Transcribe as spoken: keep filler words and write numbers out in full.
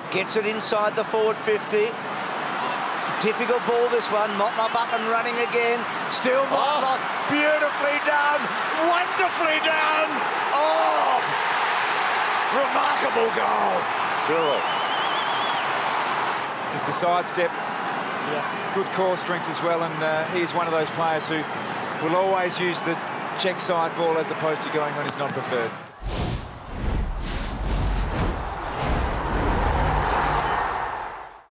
Gets it inside the forward fifty. Difficult ball, this one. Motlop up and running again. Still Motlop. Oh. Beautifully done. Wonderfully done. Oh! Remarkable goal. Cyril. Just the sidestep. Yeah. Good core strength as well, and uh, he's one of those players who will always use the check side ball as opposed to going on his non-preferred.